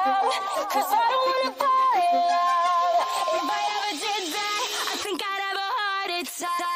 love, 'cause I don't wanna fall in love. If I ever did that, I think I'd have a heart attack.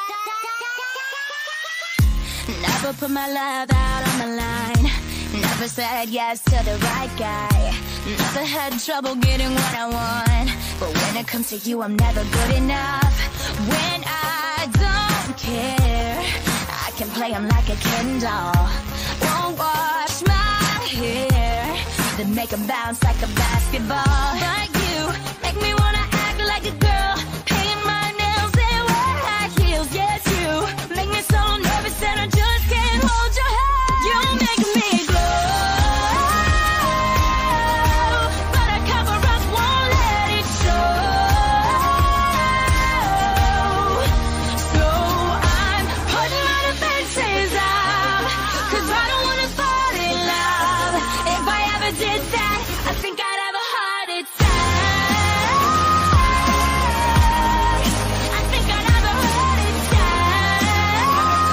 Never put my love out on the line. Never said yes to the right guy. Never had trouble getting what I want. But when it comes to you, I'm never good enough. When I don't care, I can play him like a Ken doll. Won't wash my hair, then make him bounce like a basketball. But you make me wanna act like a girl, paint my nails and wear high heels. Yes, you make me so nervous that I just can't hold your hand. You make me glow, but I cover up, won't let it show. So I'm putting my defenses up, 'cause I don't wanna fall in love. If I ever did that, I think I'd have a heart attack. I think I'd have a heart attack.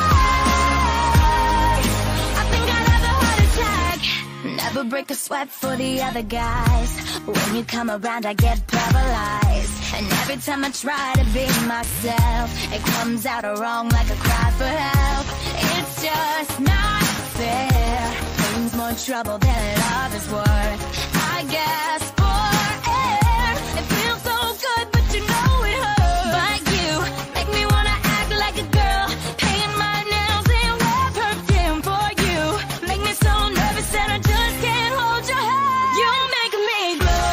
I think I'd have a heart attack. Never break a sweat for the other guys. When you come around, I get paralyzed. And every time I try to be myself, it comes out wrong like a cry for help. It's just not fair. Brings more trouble than love is worth. I guess for air, it feels so good, but you know it hurts. But you make me wanna act like a girl, paint my nails and wear perfume for you. Make me so nervous that I just can't hold your hand. You make me glow,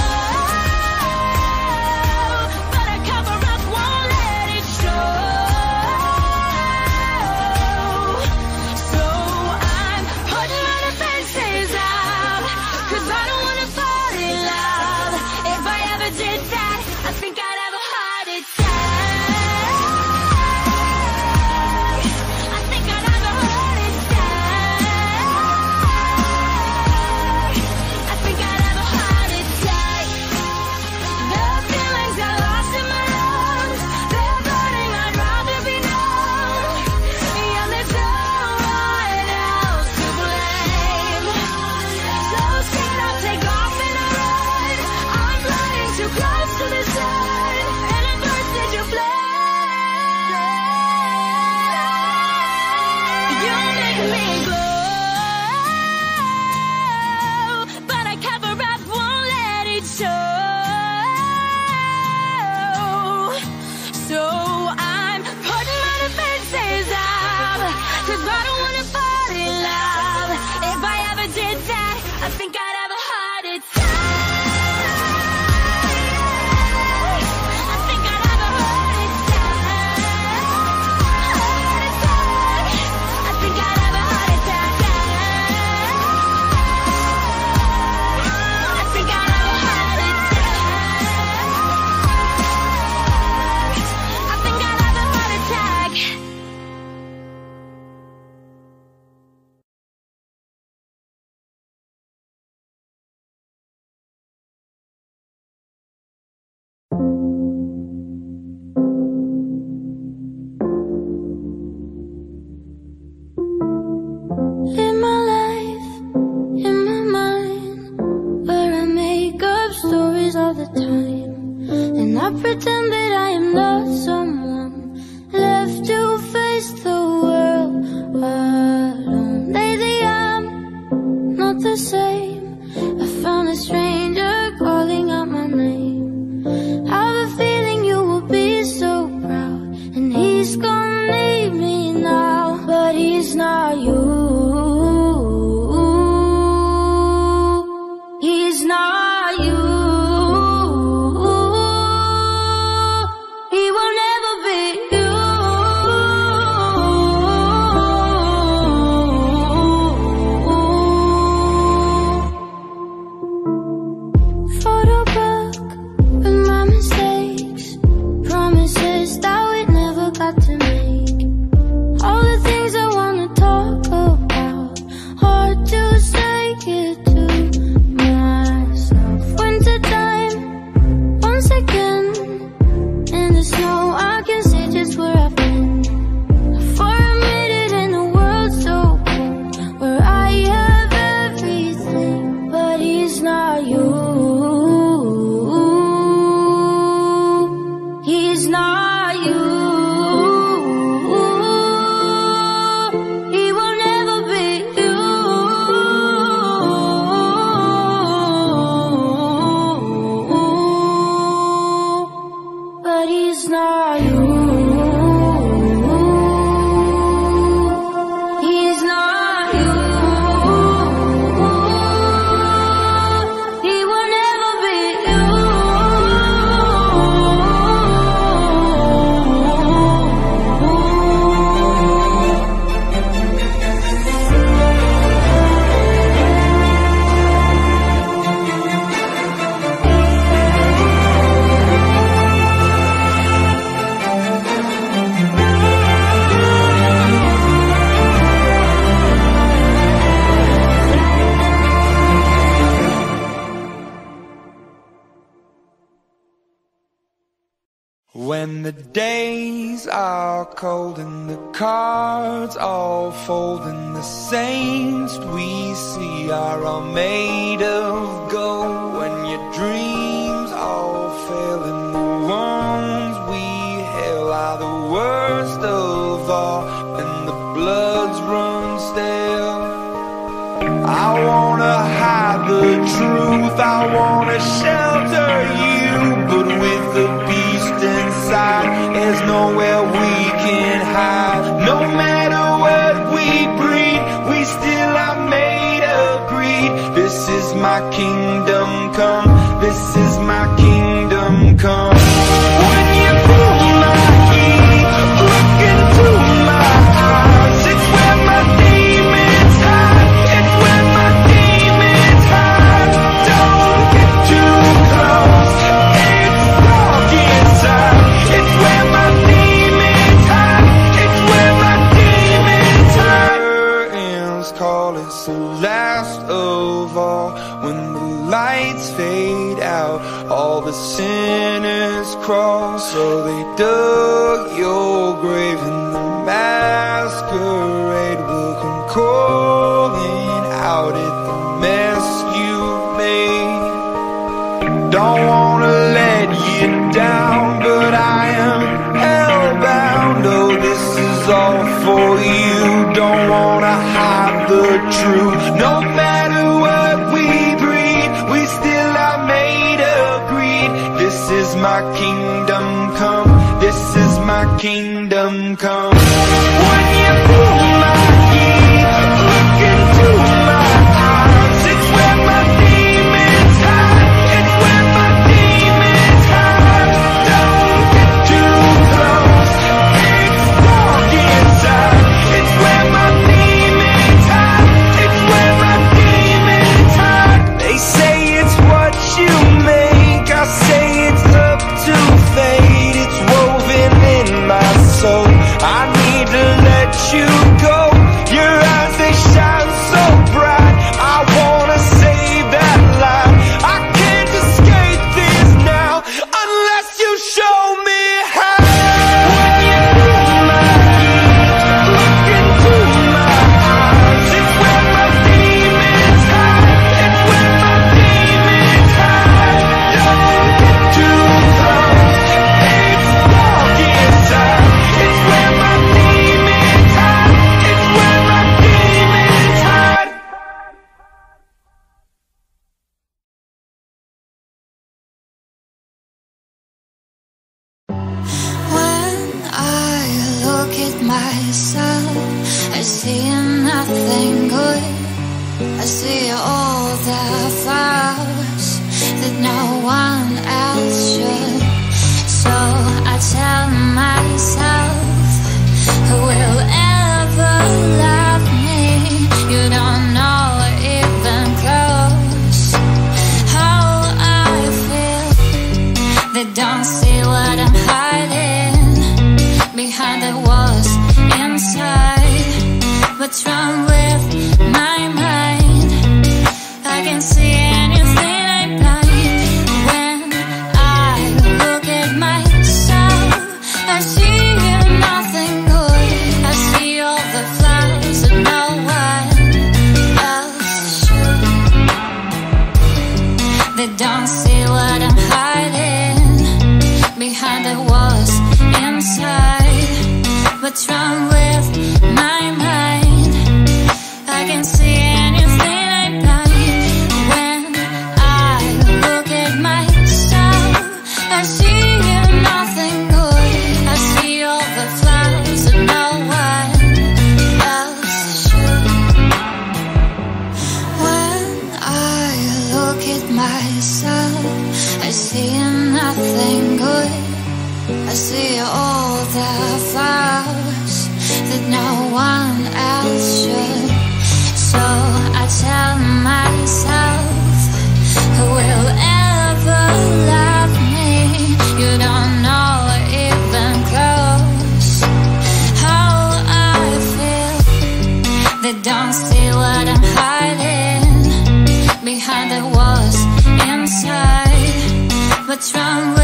but I cover up, won't let it show. So I'm putting my defenses up, 'cause I don't wanna fall in love. If I ever did that, I think I'd have a heart attack. I think I'd have a heart attack. I think I'd have a heart attack. The feelings I lost in my lungs, they're burning, I'd rather be numb. Yeah, there's no one else to blame. So scared I'll take off and I run. I'm flying too close to the sun, and it burns into flame. You make me glow, but I cover up, won't let it show. So I'm putting my defenses up, 'cause I don't wanna fall in love. If I ever did that, I think I'd have a heart attack. I think I'd have a heart attack. I think I'd have a heart attack. I think I'd have a heart attack. I think I'd have a heart attack. In my life, in my mind, where I make up stories all the time, and I pretend that I am not someone left to face the world alone. Lately I'm not the same. I found a stranger calling out my name. I have a feeling you will be so proud, and he's gonna leave me now, but he's not you. He's not you. He will never be you. the days are cold and the cards all fold, and the saints we see are all made of gold. When your dreams all fail and the ones we hail are the worst of all, and the bloods run stale. I wanna hide the truth, I wanna shelter you, but with the beast inside, there's nowhere we can hide. No matter what we breed, we still are made of greed. This is my kingdom come, this is my kingdom come. When you pull my key, look into my eyes, it's where my demons hide, it's where my demons hide. Don't get too close, it's dark inside, it's where my demons hide, it's where my demons hide. Curtains call, it's the last of all. When the lights fade out, all the sinners crawl. So they dug your grave and the masquerade will come calling out at the mess you made. Don't wanna let you down, but I am hellbound. Oh, this is all for you. Don't wanna hide the truth. No matter what we breed, we still are made of greed. This is my kingdom come, this is my kingdom come. When you pull my key, look into my eyes, it's where my demons hide, it's where my demons hide. Don't get too close, it's dark inside, it's where my demons hide, it's where my demons hide. They say it's what you make, I say it's up to fate. It's woven in my soul, I need to let you go. Your eyes, they shine so bright, I wanna save that light. I can't escape this now, unless you show me how. When you pull my key, look into my eyes, it's where my demons hide, it's where my demons hide. Don't get too close, it's dark inside, it's where my demons hide, it's where my demons hide. When I look at myself, I see nothing good. I see all the flaws that no one else should. So I tell myself, who will ever love me? You don't know even close how I feel. They don't see what I'm hiding behind the walls inside. What's wrong with my mind? I can see anything I'm blind. When I look at myself, I see nothing good. I see all the flaws that no one else should. They don't see what I'm hiding behind the walls inside. What's wrong with my mind? I can see anything I'm blind. When I look at myself, I see nothing good. I see all the flaws that no one else should. When I look at myself, I see nothing good. I see all the flaws that no one else should. So I tell myself, who will ever love me? You don't know even close how I feel. They don't see what I'm hiding behind the walls inside. What's wrong